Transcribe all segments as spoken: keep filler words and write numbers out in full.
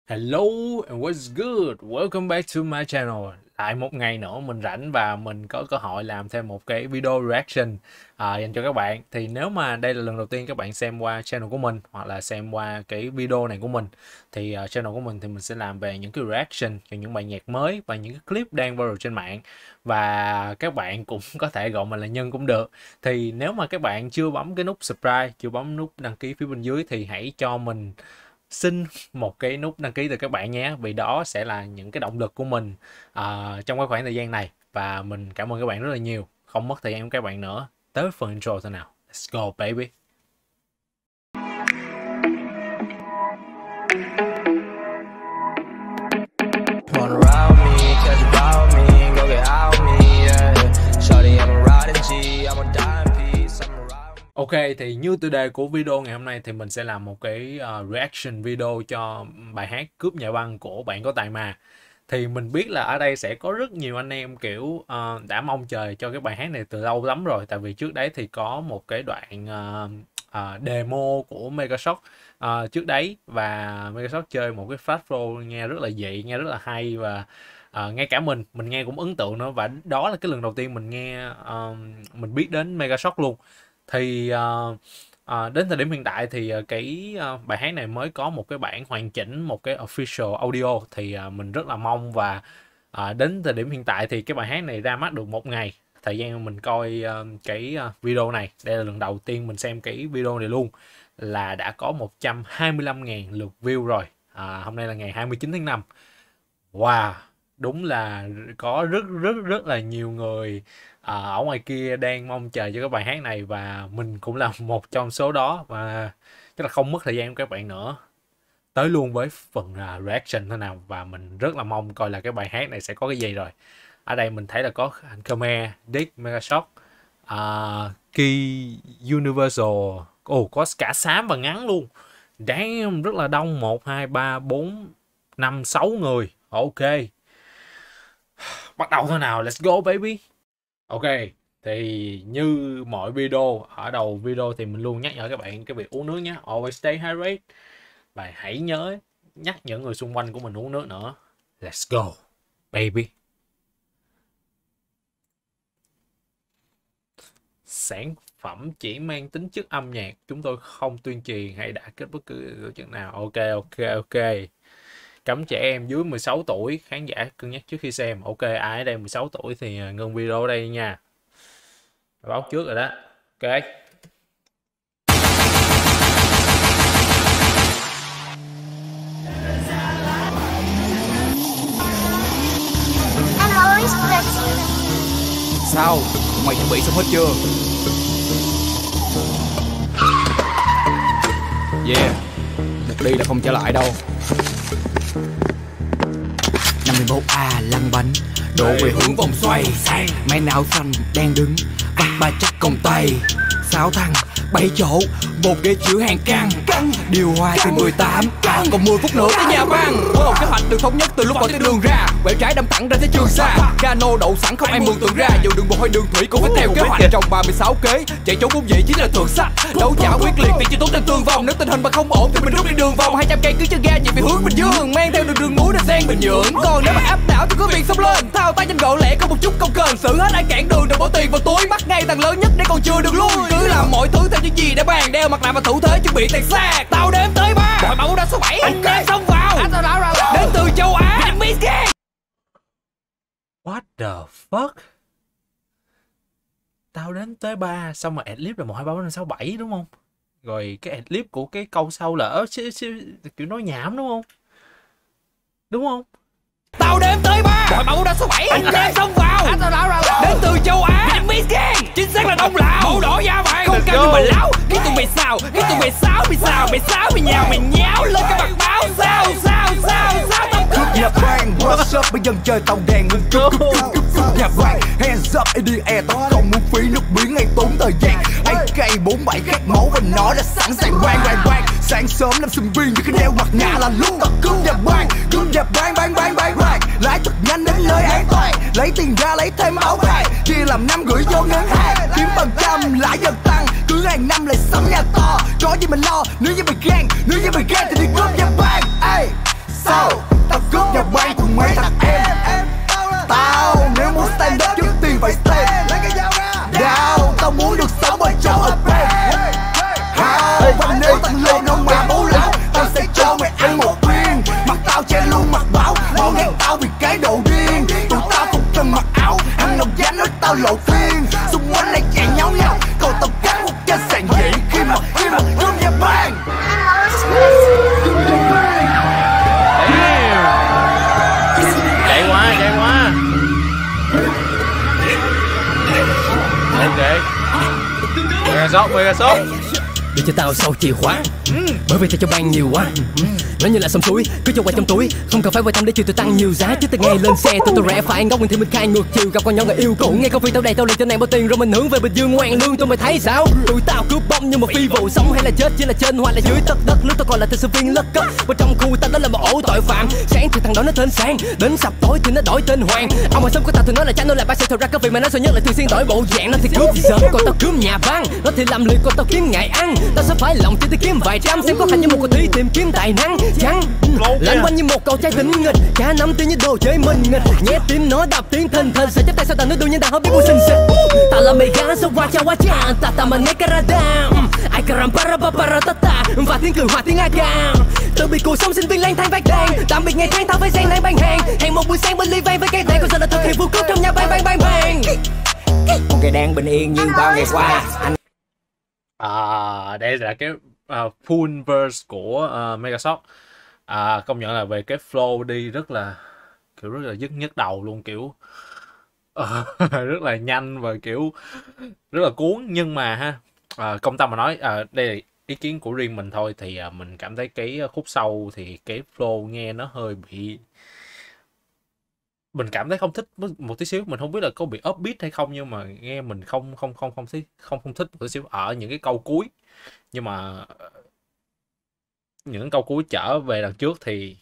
Hello and what's good? Welcome back to my channel. Lại một ngày nữa mình rảnh và mình có cơ hội làm thêm một cái video reaction à, dành cho các bạn. Thì nếu mà đây là lần đầu tiên các bạn xem qua channel của mình hoặc là xem qua cái video này của mình thì uh, channel của mình thì mình sẽ làm về những cái reaction cho những bài nhạc mới và những cái clip đang viral trên mạng. Và các bạn cũng có thể gọi mình là Nhân cũng được. Thì nếu mà các bạn chưa bấm cái nút subscribe, chưa bấm nút đăng ký phía bên dưới thì hãy cho mình xin một cái nút đăng ký từ các bạn nhé, vì đó sẽ là những cái động lực của mình uh, trong cái khoảng thời gian này. Và mình cảm ơn các bạn rất là nhiều. Không mất thời gian của các bạn nữa, tới phần intro thôi nào. Let's go baby. Ok, thì như tiêu đề của video ngày hôm nay thì mình sẽ làm một cái uh, reaction video cho bài hát Cướp Nhà Băng của Bạn Có Tài Mà. Thì mình biết là ở đây sẽ có rất nhiều anh em kiểu uh, đã mong chờ cho cái bài hát này từ lâu lắm rồi. Tại vì trước đấy thì có một cái đoạn uh, uh, demo của Megashock uh, trước đấy. Và Megashock chơi một cái fast flow nghe rất là dị, nghe rất là hay. Và uh, ngay cả mình, mình nghe cũng ấn tượng nữa. Và đó là cái lần đầu tiên mình nghe, uh, mình biết đến Megashock luôn. Thì uh, uh, đến thời điểm hiện tại thì uh, cái uh, bài hát này mới có một cái bản hoàn chỉnh, một cái official audio. Thì uh, mình rất là mong và uh, đến thời điểm hiện tại thì cái bài hát này ra mắt được một ngày. Thời gian mình coi uh, cái uh, video này, đây là lần đầu tiên mình xem cái video này luôn, là đã có một trăm hai mươi lăm nghìn lượt view rồi. uh, Hôm nay là ngày hai mươi chín tháng năm. Wow, đúng là có rất rất rất là nhiều người à, ở ngoài kia đang mong chờ cho cái bài hát này. Và mình cũng là một trong số đó. Và chắc là không mất thời gian của các bạn nữa, tới luôn với phần uh, reaction thế nào. Và mình rất là mong coi là cái bài hát này sẽ có cái gì rồi. Ở đây mình thấy là có anh Khmer, Dick, Megashock, uh, Key, Universal. Ồ, oh, có cả xám và ngắn luôn. Damn, rất là đông. Một, hai, ba, bốn, năm, sáu người. Ok, bắt đầu thôi nào, let's go baby. Ok, thì như mọi video, ở đầu video thì mình luôn nhắc nhở các bạn cái việc uống nước nhé. Always stay hydrated. Và hãy nhớ nhắc những người xung quanh của mình uống nước nữa. Let's go baby. Sản phẩm chỉ mang tính chất âm nhạc, chúng tôi không tuyên truyền hay đả kích bất cứ tổ chức nào. Ok ok ok. Cấm trẻ em dưới mười sáu tuổi, khán giả cân nhắc trước khi xem. Ok, ai ở đây mười sáu tuổi thì ngưng video ở đây nha. Báo trước rồi đó. Ok. Sao? Mày chuẩn bị xong hết chưa? Yeah, một đi là không trở lại đâu. Năm mươi mốt A lăn bánh đổ về hướng vòng xoay. Máy não xanh đang đứng bắt ba chắc công tay. Sáu thằng bảy chỗ, một ghế chứa hàng căng. Điều hòa từ mười tám, còn mười phút nữa tới nhà băng. Wow, kế hoạch được thống nhất từ lúc vào tới đường ra. Quẹo trái đâm thẳng ra tới Trường Sa. Cano đậu sẵn không ai mường tượng ra. Dù đường bộ hay đường thủy cũng phải theo kế hoạch. Trong ba mươi sáu kế, chạy trốn vốn dĩ chính là thượng sách. Đấu trả quyết liệt vì chỉ tốn thêm tương vong. Nếu tình hình mà không ổn thì mình rút đi đường vòng. Hai trăm cây cứ chân ga chạy về hướng Bình Dương. Mang theo đường đường núi để xen Bình Nhưỡng. Còn nếu mà áp đảo thì có việc xông lên. Thao tay nhanh gọn lẹ không một chút công cờn. Xử hết ai cản đường rồi bỏ tiền vào túi. Bắt ngay thằng lớn nhất để còn chưa được lui. Cứ làm mọi thứ theo những gì đã bàn. Đeo mặt nạ và thủ thế chuẩn bị tàn sát. Tao đếm tới ba. Mọi mẫu đã số bảy. Anh em xông vào. Đến từ châu Á. What the fuck? Tao đến tới ba. Xong mà adlib là một, hai, ba, bốn, năm, sáu, bảy đúng không? Rồi cái adlib của cái câu sau là ớ, kiểu nói nhảm đúng không? Đúng không? Tao đếm tới ba. Mọi mẫu đã số bảy. Anh em xông vào. Đến từ châu Á. Chính xác là Đông Lào. Màu đỏ da vàng. Không cao như mà láo. Cái tụi mày sao? Cái tụi mày xáo. Mày xào, mày xáo, mày nhào, mày nháo. Lên cái mặt báo. Sao, sao, sao, sao tao cướp nhà băng. What's up bây giờ chơi tàu đèn ngưng cướp cướp cướp cướp cướp nhà băng. Hands up a đê e tao không muốn phí nước biển hay tốn thời gian. a ca bốn bảy khát máu và nó đã sẵn sàng quang quang quang. Sáng sớm làm sinh viên như cái đeo mặt nạ là luôn tao cướp nhà băng. Cướp nhà băng bang bang bang bang. Lái thật nhanh đến nơi an toàn. Lấy tiền ra lấy thêm áo vàng. Chia làm năm gửi vô ngân hàng. Kiếm phần trăm lãi dần tăng. Cứ hàng năm lại sắm nhà to. Có gì mình lo. Nếu như mày gan, nếu như mày gan thì đi cướp nhà băng. Ê, sao? Tao cướp nhà bang cùng mấy thằng em. Tao nếu muốn stand up trước tiên phải stand. Lấy cái dao ra. Đau, tao muốn được sống ở chỗ ở bên. Hào, và nếu tao lên ông mà bố lão, tao sẽ cho mày ăn một viên. Mặt tao che luôn mặt báo, họ ghét tao vì cái đồ điên. Tụi tao không cần mặc áo, ăn lòng dán nói tao lộ phiên. Xung quanh lại chạy nhau nhau, còn tao cắn một cái sàn dị khi mà khi mà cướp nhà bang. Chạy quá, chạy quá. Ok. Mega sốc, mega sốc. Để cho tao sau chìa khóa, bởi vì tao cho bang nhiều quá. Nó như là sông suối, cứ cho qua trong túi, không cần phải quan tâm để chiều tao tăng nhiều giá. Chứ từ ngày lên xe tụi tao rẽ phải ngóc thì mình khai ngược chiều, gặp con nhỏ người yêu cũ. Nghe công viên tao đầy tao liền cho nàng bao tiền rồi mình hướng về Bình Dương ngoan lương. Tụi mày thấy sao? Tụi tao cướp bom như một phi vụ, sống hay là chết chỉ là trên hoặc là dưới tất đất. Lúc tao còn là tên sinh viên lớp cấp, bên trong khu tao đó là một ổ tội phạm. Sáng thì thằng đó nó tên Sang, đến sập tối thì nó đổi tên Hoàng. Ông mà sống của tao thường nói là cha nó là ba, thật ra có việc mà nó sợ nhất là thường xuyên đổi bộ dạng. Nó thì cướp gì sớm, còn tao cướp nhà băng. Nó thì làm liệt, còn tao kiếm ngày ăn. Tao sẽ phải lòng chỉ để kiếm vài trăm, xem có hành như một cuộc thi tìm kiếm tài năng chăng. Lăn quanh như một cậu trai tỉnh nghịch, cả năm tiếng như đồ chơi mình nghịch. Nghe tim nó đập tiếng thình thình, sẽ chấp tay sao tao nói đương nhiên tao không biết mua xinh xinh. Tao là mega so wacha wacha, ta ta mà nghe karada. Ai karam para para para ta ta, và tiếng cười hòa tiếng aga. Từ bị cuộc sống sinh viên lang thang vách đèn, tạm biệt ngày tháng tao với sang nay bang hàng. Hẹn một buổi sáng bên ly vang với cái đèn, còn giờ là thực hiện vu cướp trong nhà bang bang bang bang. Một ngày đang bình yên như bao ngày qua. Anh À, đây là cái uh, full verse của uh, Mega Shock. À, công nhận là về cái flow đi rất là kiểu rất là dứt nhức đầu luôn, kiểu uh, rất là nhanh và kiểu rất là cuốn. Nhưng mà ha, uh, công tâm mà nói, uh, đây là ý kiến của riêng mình thôi, thì uh, mình cảm thấy cái khúc sau thì cái flow nghe nó hơi bị, mình cảm thấy không thích một tí xíu. Mình không biết là có bị upbeat hay không, nhưng mà nghe mình không không không không thích không không thích một tí xíu ở những cái câu cuối. Nhưng mà những câu cuối trở về đằng trước thì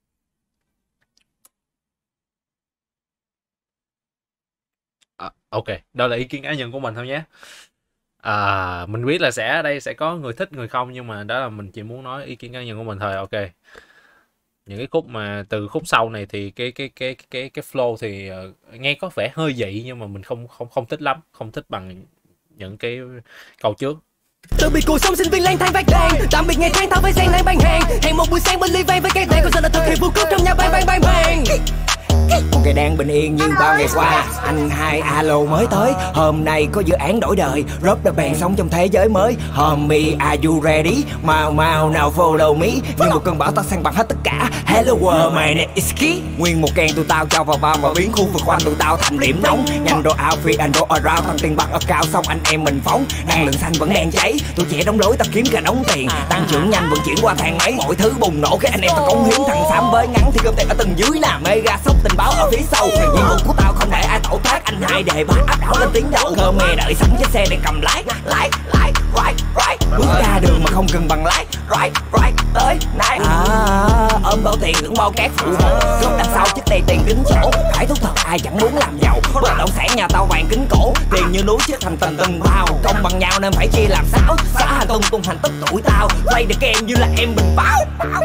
à, ok, đó là ý kiến cá nhân của mình thôi nhé. À, mình biết là sẽ ở đây sẽ có người thích người không, nhưng mà đó là mình chỉ muốn nói ý kiến cá nhân của mình thôi. Ok, những cái khúc mà từ khúc sau này thì cái cái cái cái cái flow thì uh, nghe có vẻ hơi dị, nhưng mà mình không không không thích lắm, không thích bằng những cái câu trước. Từ bị cuộc sống sinh viên lang thang vách đèn, tạm biệt ngày tháng tao với sang nay bang hàng. Hẹn một buổi sáng bên ly vang với cái đèn, còn giờ là thực hiện vu cướp trong nhà bang bang bang bang. một ngày đang bình yên như bao ngày qua. Anh hai alo mới tới, hôm nay có dự án đổi đời, Rob the band sống trong thế giới mới. Homie are you ready? Mau mau nào follow me. Như một cơn bão tao sang bằng hết tất cả. Hello world, my name is Key. Nguyên một can tụi tao cho vào bao và biến khu vực quanh tụi tao thành điểm nóng. Nhanh đồ outfit and đồ around, tăng tiền bạc ở cao xong anh em mình phóng. Năng lượng xanh vẫn đang cháy, tụi trẻ đóng đối tao kiếm cả đống tiền. Tăng trưởng nhanh vận chuyển qua thang máy, mọi thứ bùng nổ cái anh em tao cống hiến. Thằng Sam với ngắn thì cơm tiền ở tầng dưới là Mega Shock tình báo ở phía sau. Nhiệm vụ của tao không để ai tẩu thoát, anh hai đề ba áp đảo lên tiếng đấu. Thơ mê đợi sẵn chiếc xe để cầm lái, lái, lái, right, right. Bước ra đường mà không cần bằng lái, right, right, tới, này. À, ôm bao tiền hưởng bao cát phụ hộ. Cướp đằng sau chiếc này tiền kính chỗ. Phải thú thật ai chẳng muốn làm giàu. Bất động sản nhà tao vàng kính cổ, tiền như núi chết thành từng từng bao. Công bằng nhau nên phải chia làm sáu. Xã hành tung tung hành tất tụi tao. Play the game như là em bình báo.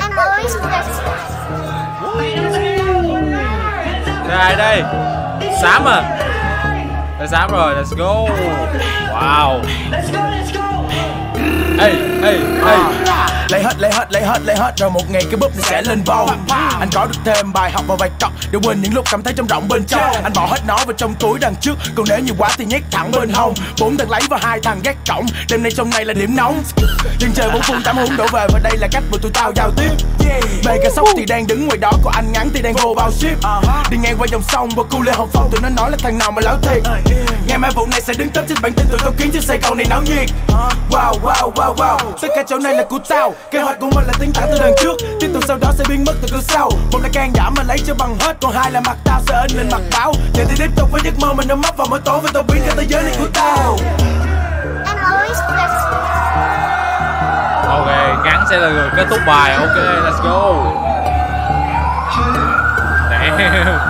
Ai đây? Xám à? Đây Xám rồi, let's go. Wow. Ê, ê, ê. Lấy hết, lấy hết, lấy hết, lấy hết rồi một ngày cái búp sẽ lên bầu. Anh có được thêm bài học và vài cọc để quên những lúc cảm thấy trống rỗng bên trong. Anh bỏ hết nó vào trong túi đằng trước, còn nếu nhiều quá thì nhét thẳng bên hông. Bốn thằng lấy và hai thằng gác cổng, đêm nay trong này là điểm nóng. Dân chơi bốn phun tám húng đổ về và đây là cách mà tụi tao giao tiếp. Mega Shock thì đang đứng ngoài đó, còn anh ngắn thì đang vô bao ship. Đi ngang qua dòng sông và cu lê Hồng Phong, tụi nó nói là thằng nào mà láo thiệt. Ngày mai vụ này sẽ đứng top trên bản tin, tụi tao khiến cho Sài Gòn này náo nhiệt. Wow, wow, wow, wow, tất cả chỗ này là của tao. Kế hoạch của mình là tiến thẳng từ đằng trước, tiếp tục sau đó sẽ biến mất từ cửa sau. Một là can đảm mà lấy cho bằng hết, còn hai là mặt tao sẽ in lên mặt báo. Để thì tiếp tục với giấc mơ mình đã mất vào mỗi tối, với tao biến cả thế giới này của tao. Ok, ngắn sẽ là người kết thúc bài. Ok, let's go. Damn.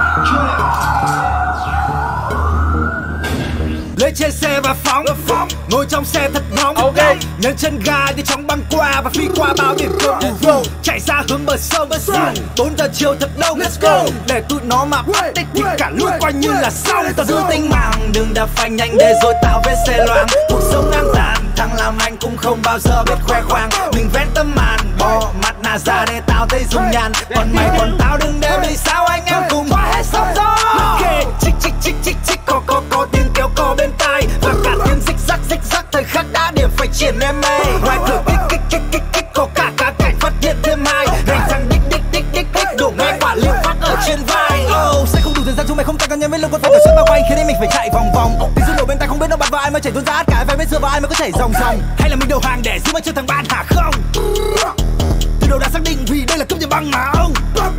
Lên trên xe và phóng, phóng. Ngồi trong xe thật nóng, ok. Nhấn chân ga như chóng băng qua và phi qua bao điểm cơm. Chạy ra hướng bờ sông. Bốn giờ chiều thật đông, let's go. Để tụi nó mà bắt đích thì cả lũ coi như là xong. Tao giữ tính mạng, đừng đạp phanh nhanh để rồi tạo vết xe loang. Cuộc sống ngang tàn, thằng làm anh cũng không bao giờ biết khoe khoang. Mình vén tấm màn, bỏ mặt nạ ra để tao thấy dung nhan. Còn mày còn tao đừng để bị sao anh em cùng hóa hết sóng gió. Chích chích chích chích chích có có có tiếng kéo co bên tai và cả tiếng xích rắc xích rắc thời khắc đã điểm phải triển em mê. Ngoài cửa kích kích kích kích kích có cả cả cảnh phát hiện thêm hai. Đánh thằng đích đích đích đích đích đổ ngay quả liều phát ở trên vai. Oh, sẽ không đủ thời gian chúng mày không tăng cần nhân với lưng con phải thở sớm bao quanh khiến em mình phải chạy vòng vòng. Tiếng rung nổ bên tai không biết nó bật vào ai mà chảy tuôn ra cả vài biết xưa và ai mới có chảy ròng ròng. Hay là mình đầu hàng để giữ mà chưa thằng ban hả không? Từ đầu đã xác định vì đây là cướp nhà băng mà ông.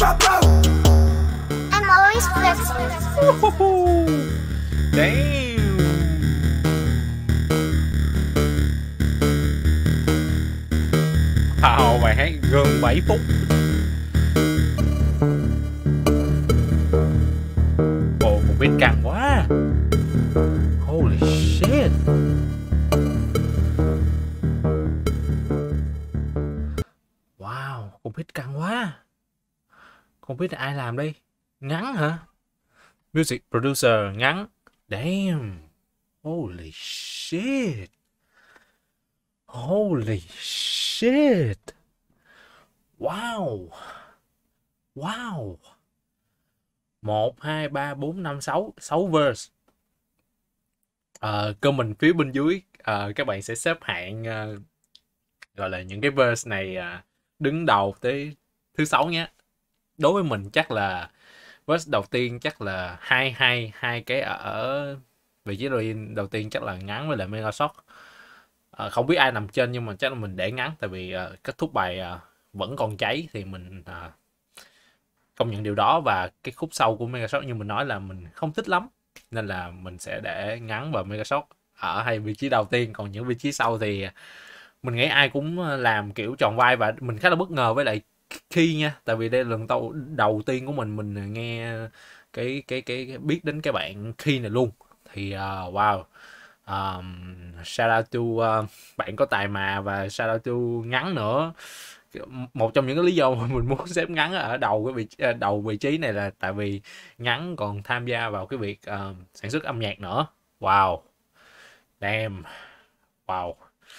I'm always flexible. Damn. Wow, bài hát gần bảy phút. Ồ, một beat căng quá. Holy shit. Wow, một beat căng quá. Không biết là ai làm đây. Ngắn hả? Music producer ngắn. Damn. Holy shit. Holy shit. Wow. Wow. một, hai, ba, bốn, năm, sáu. sáu verse. Uh, comment phía bên dưới. Uh, các bạn sẽ xếp hạng uh, gọi là những cái verse này uh, đứng đầu tới thứ sáu nhé. Đối với mình chắc là verse đầu tiên chắc là hai hai hai cái ở vị trí đầu tiên đầu tiên chắc là ngắn với lại Mega Shock. À, không biết ai nằm trên nhưng mà chắc là mình để ngắn tại vì uh, kết thúc bài uh, vẫn còn cháy thì mình uh, công nhận điều đó. Và cái khúc sau của Mega Shock như mình nói là mình không thích lắm nên là mình sẽ để ngắn và Mega Shock ở hai vị trí đầu tiên. Còn những vị trí sau thì mình nghĩ ai cũng làm kiểu tròn vai và mình khá là bất ngờ với lại khi nha, tại vì đây là lần đầu, đầu tiên của mình mình nghe cái cái cái, cái biết đến cái bạn khi này luôn thì uh, wow. Um, shout out to uh, bạn có tài mà và shout out to ngắn nữa. Một trong những cái lý do mà mình muốn xếp ngắn ở đầu cái vị đầu vị trí này là tại vì ngắn còn tham gia vào cái việc uh, sản xuất âm nhạc nữa. Wow. Damn. Wow.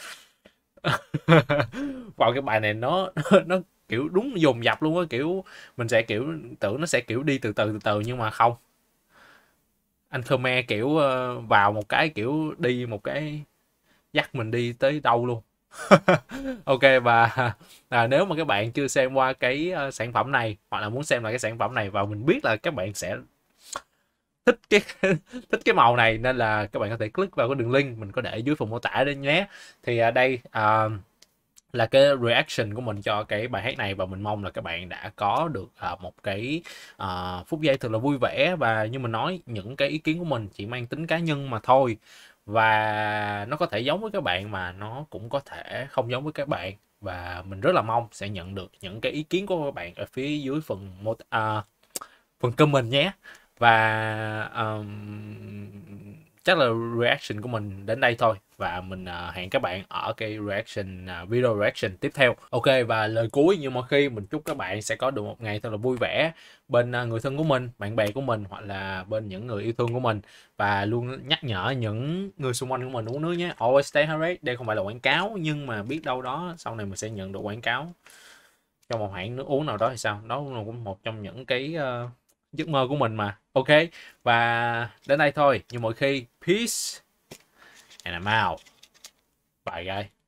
Wow, cái bài này nó nó kiểu đúng dồn dập luôn á, kiểu mình sẽ kiểu tưởng nó sẽ kiểu đi từ từ từ từ nhưng mà không. Anh Khmer kiểu uh, vào một cái kiểu đi một cái dắt mình đi tới đâu luôn. Ok, và à, nếu mà các bạn chưa xem qua cái uh, sản phẩm này hoặc là muốn xem lại cái sản phẩm này và mình biết là các bạn sẽ thích cái thích cái màu này nên là các bạn có thể click vào cái đường link mình có để dưới phần mô tả đấy nhé. Thì ở uh, đây uh, là cái reaction của mình cho cái bài hát này và mình mong là các bạn đã có được uh, một cái uh, phút giây thật là vui vẻ. Và như mình nói, những cái ý kiến của mình chỉ mang tính cá nhân mà thôi, và nó có thể giống với các bạn mà nó cũng có thể không giống với các bạn, và mình rất là mong sẽ nhận được những cái ý kiến của các bạn ở phía dưới phần một uh, phần comment nhé. Và um, chắc là reaction của mình đến đây thôi, và mình uh, hẹn các bạn ở cái reaction uh, video reaction tiếp theo. Ok, và lời cuối như mọi khi, mình chúc các bạn sẽ có được một ngày thật là vui vẻ bên uh, người thân của mình, bạn bè của mình, hoặc là bên những người yêu thương của mình, và luôn nhắc nhở những người xung quanh của mình uống nước nhé. Always stay hydrated. Đây không phải là quảng cáo, nhưng mà biết đâu đó sau này mình sẽ nhận được quảng cáo cho một hãng nước uống nào đó thì sao, đó cũng một trong những cái uh, giấc mơ của mình mà. Ok, và đến đây thôi, như mọi khi, peace and I'm out. Bye guys.